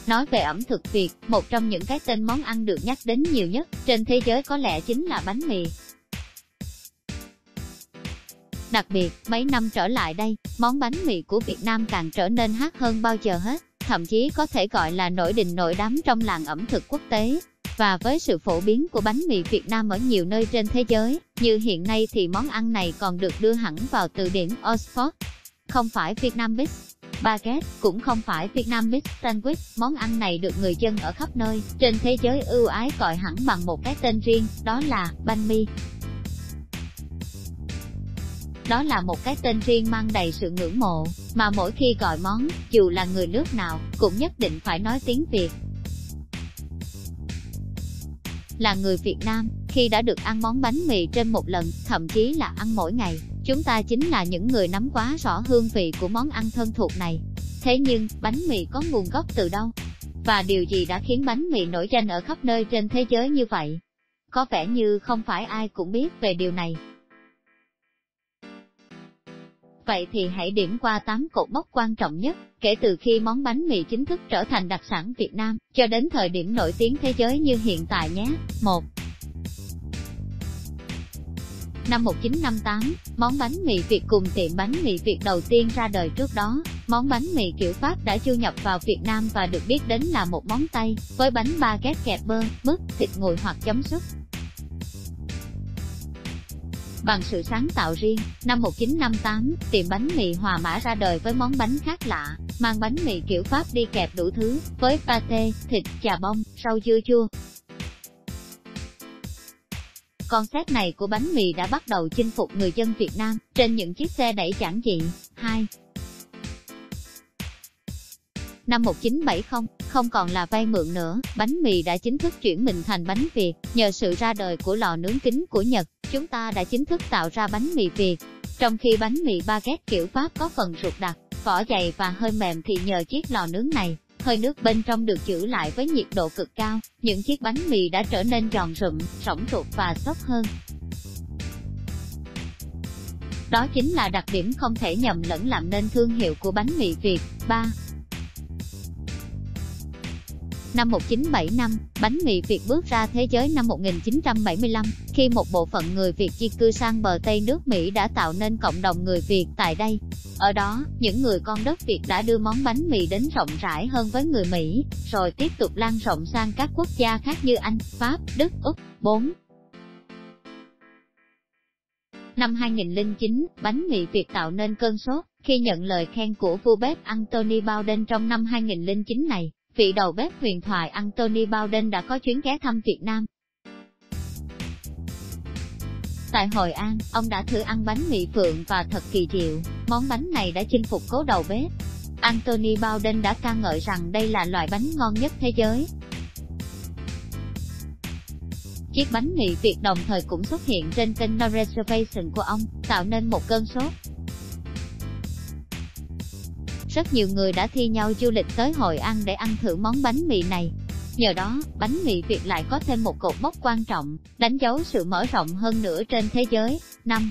Nói về ẩm thực Việt, một trong những cái tên món ăn được nhắc đến nhiều nhất trên thế giới có lẽ chính là bánh mì. Đặc biệt, mấy năm trở lại đây, món bánh mì của Việt Nam càng trở nên hot hơn bao giờ hết, thậm chí có thể gọi là nổi đình nổi đám trong làng ẩm thực quốc tế. Và với sự phổ biến của bánh mì Việt Nam ở nhiều nơi trên thế giới, như hiện nay thì món ăn này còn được đưa hẳn vào từ điển Oxford. Không phải Vietnamese baguette, cũng không phải Vietnamese sandwich, món ăn này được người dân ở khắp nơi trên thế giới ưu ái gọi hẳn bằng một cái tên riêng, đó là banh mi. Đó là một cái tên riêng mang đầy sự ngưỡng mộ, mà mỗi khi gọi món, dù là người nước nào, cũng nhất định phải nói tiếng Việt. Là người Việt Nam, khi đã được ăn món bánh mì trên một lần, thậm chí là ăn mỗi ngày, chúng ta chính là những người nắm quá rõ hương vị của món ăn thân thuộc này. Thế nhưng, bánh mì có nguồn gốc từ đâu? Và điều gì đã khiến bánh mì nổi danh ở khắp nơi trên thế giới như vậy? Có vẻ như không phải ai cũng biết về điều này. Vậy thì hãy điểm qua 8 cột mốc quan trọng nhất, kể từ khi món bánh mì chính thức trở thành đặc sản Việt Nam, cho đến thời điểm nổi tiếng thế giới như hiện tại nhé. 1. Năm 1958, món bánh mì Việt cùng tiệm bánh mì Việt đầu tiên ra đời. Trước đó, món bánh mì kiểu Pháp đã du nhập vào Việt Nam và được biết đến là một món Tây, với bánh baguette kẹp bơ, mứt, thịt nguội hoặc chấm súp. Bằng sự sáng tạo riêng, năm 1958, tiệm bánh mì Hòa Mã ra đời với món bánh khác lạ, mang bánh mì kiểu Pháp đi kẹp đủ thứ, với pate, thịt, chà bông, rau dưa chua. Concept này của bánh mì đã bắt đầu chinh phục người dân Việt Nam, trên những chiếc xe đẩy giản dị. 2. Năm 1970, không còn là vay mượn nữa, bánh mì đã chính thức chuyển mình thành bánh Việt. Nhờ sự ra đời của lò nướng kính của Nhật, chúng ta đã chính thức tạo ra bánh mì Việt. Trong khi bánh mì baguette kiểu Pháp có phần ruột đặc, vỏ dày và hơi mềm thì nhờ chiếc lò nướng này, hơi nước bên trong được giữ lại với nhiệt độ cực cao, những chiếc bánh mì đã trở nên giòn rụm, rỗng ruột và xốp hơn. Đó chính là đặc điểm không thể nhầm lẫn làm nên thương hiệu của bánh mì Việt. 3. Năm 1975, bánh mì Việt bước ra thế giới. Năm 1975, khi một bộ phận người Việt di cư sang bờ Tây nước Mỹ đã tạo nên cộng đồng người Việt tại đây. Ở đó, những người con đất Việt đã đưa món bánh mì đến rộng rãi hơn với người Mỹ, rồi tiếp tục lan rộng sang các quốc gia khác như Anh, Pháp, Đức, Úc. 4. Năm 2009, bánh mì Việt tạo nên cơn sốt, khi nhận lời khen của vua bếp Anthony Bourdain. Trong năm 2009 này, vị đầu bếp huyền thoại Anthony Bourdain đã có chuyến ghé thăm Việt Nam. Tại Hội An, ông đã thử ăn bánh mì Phượng và thật kỳ diệu, món bánh này đã chinh phục cố đầu bếp. Anthony Bourdain đã ca ngợi rằng đây là loại bánh ngon nhất thế giới. Chiếc bánh mì Việt đồng thời cũng xuất hiện trên kênh No Reservation của ông, tạo nên một cơn sốt. Rất nhiều người đã thi nhau du lịch tới Hội An để ăn thử món bánh mì này. Nhờ đó, bánh mì Việt lại có thêm một cột mốc quan trọng, đánh dấu sự mở rộng hơn nữa trên thế giới. 5.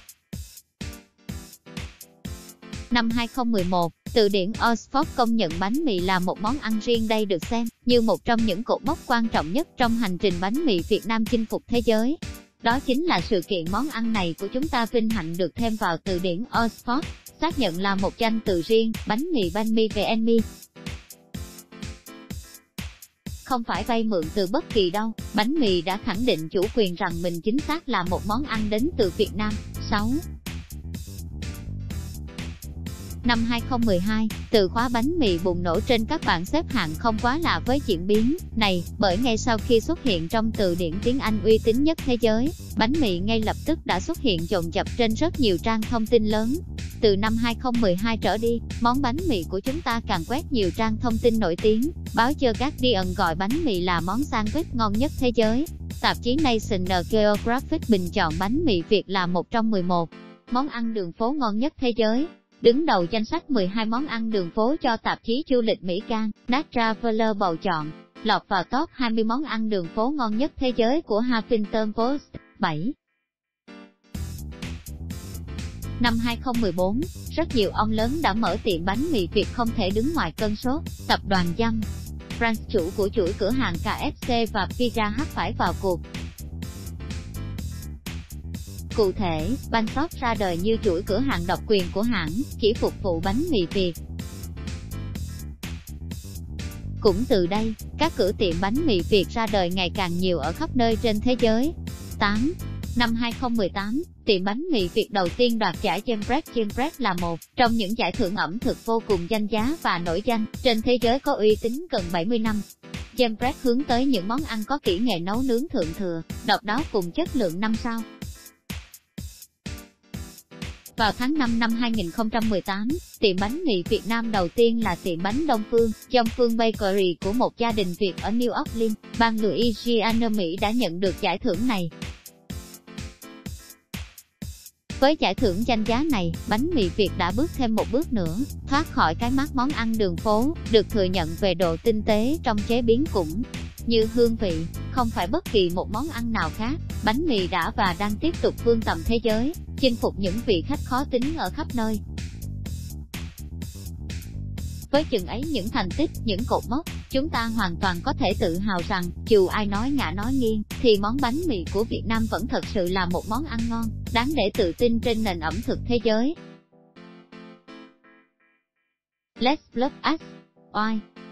Năm 2011, từ điển Oxford công nhận bánh mì là một món ăn riêng. Đây được xem như một trong những cột mốc quan trọng nhất trong hành trình bánh mì Việt Nam chinh phục thế giới. Đó chính là sự kiện món ăn này của chúng ta vinh hạnh được thêm vào từ điển Oxford, xác nhận là một danh từ riêng, bánh mì VN Mi. Không phải vay mượn từ bất kỳ đâu, bánh mì đã khẳng định chủ quyền rằng mình chính xác là một món ăn đến từ Việt Nam. 6. Năm 2012, từ khóa bánh mì bùng nổ trên các bảng xếp hạng không quá lạ với diễn biến này, bởi ngay sau khi xuất hiện trong từ điển tiếng Anh uy tín nhất thế giới, bánh mì ngay lập tức đã xuất hiện dồn dập trên rất nhiều trang thông tin lớn. Từ năm 2012 trở đi, món bánh mì của chúng ta càng quét nhiều trang thông tin nổi tiếng. Báo The Guardian gọi bánh mì là món sandwich ngon nhất thế giới. Tạp chí National Geographic bình chọn bánh mì Việt là một trong 11 món ăn đường phố ngon nhất thế giới. Đứng đầu danh sách 12 món ăn đường phố cho tạp chí du lịch Mỹ Can, Nat Traveler bầu chọn, lọt vào top 20 món ăn đường phố ngon nhất thế giới của Huffington Post. 7. Năm 2014, rất nhiều ông lớn đã mở tiệm bánh mì Việt không thể đứng ngoài cơn sốt. Tập đoàn Yum! France, chủ của chuỗi cửa hàng KFC và Pizza Hut phải vào cuộc. Cụ thể, Bánh Shop ra đời như chuỗi cửa hàng độc quyền của hãng, chỉ phục vụ bánh mì Việt. Cũng từ đây, các cửa tiệm bánh mì Việt ra đời ngày càng nhiều ở khắp nơi trên thế giới. 8. Năm 2018, tiệm bánh mì Việt đầu tiên đoạt giải Gembrecht. Gembrecht là một trong những giải thưởng ẩm thực vô cùng danh giá và nổi danh trên thế giới, có uy tín gần 70 năm. Gembrecht hướng tới những món ăn có kỹ nghệ nấu nướng thượng thừa, độc đáo cùng chất lượng 5 sao. Vào tháng 5 năm 2018, tiệm bánh mì Việt Nam đầu tiên là tiệm bánh Đông Phương Bakery của một gia đình Việt ở New Orleans, bang Louisiana, Mỹ đã nhận được giải thưởng này. Với giải thưởng danh giá này, bánh mì Việt đã bước thêm một bước nữa, thoát khỏi cái mác món ăn đường phố, được thừa nhận về độ tinh tế trong chế biến cũng như hương vị. Không phải bất kỳ một món ăn nào khác, bánh mì đã và đang tiếp tục vươn tầm thế giới, chinh phục những vị khách khó tính ở khắp nơi. Với chừng ấy những thành tích, những cột mốc, chúng ta hoàn toàn có thể tự hào rằng, dù ai nói ngã nói nghiêng, thì món bánh mì của Việt Nam vẫn thật sự là một món ăn ngon, đáng để tự tin trên nền ẩm thực thế giới. Let's Love Us. Why?